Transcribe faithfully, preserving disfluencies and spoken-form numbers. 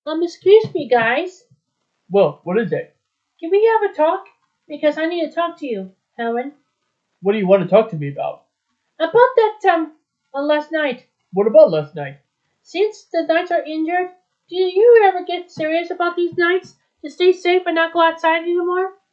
Um, excuse me, guys. Well, what is it? Can we have a talk? Because I need to talk to you, Helen. What do you want to talk to me about? About that, um, uh, last night. What about last night? Since the knights are injured, do you ever get serious about these nights? To stay safe and not go outside anymore?